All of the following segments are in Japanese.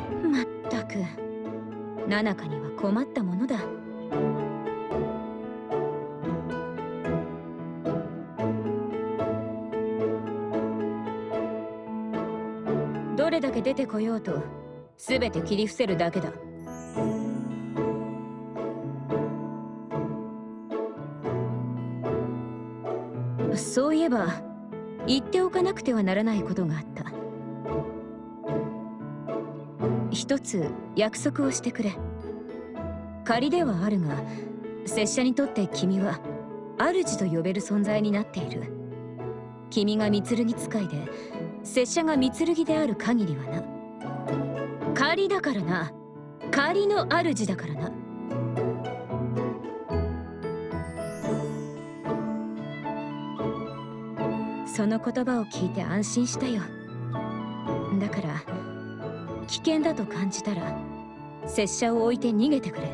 まったく、ナナカには困ったものだ。どれだけ出てこようと全て切り伏せるだけだ。そういえば言っておかなくてはならないことがあった。一つ約束をしてくれ。仮ではあるが、拙者にとって君は主と呼べる存在になっている。君が御剣使いで拙者が御剣である限りはな。仮だからな。仮の主だからな。その言葉を聞いて安心したよ。だから危険だと感じたら拙者を置いて逃げてくれ。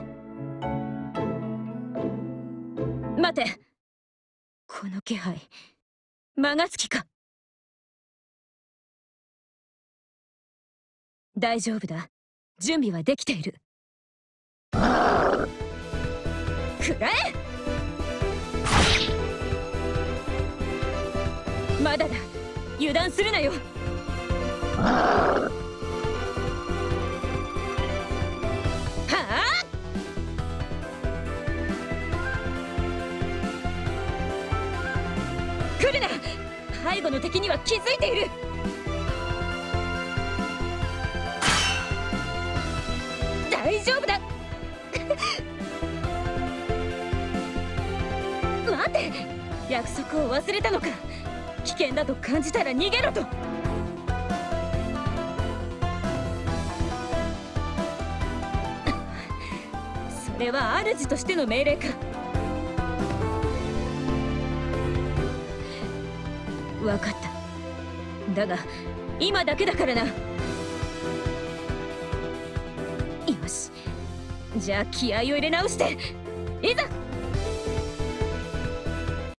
待て、この気配間がつきか。大丈夫だ、準備はできている。くらえ。まだだ、油断するなよ。はあ、来るな。背後の敵には気づいている。大丈夫だ。待て、約束を忘れたのか。危険だと感じたら逃げろと。それは主としての命令か。分かった。だが今だけだからな。よし、じゃあ気合を入れ直して、いざ。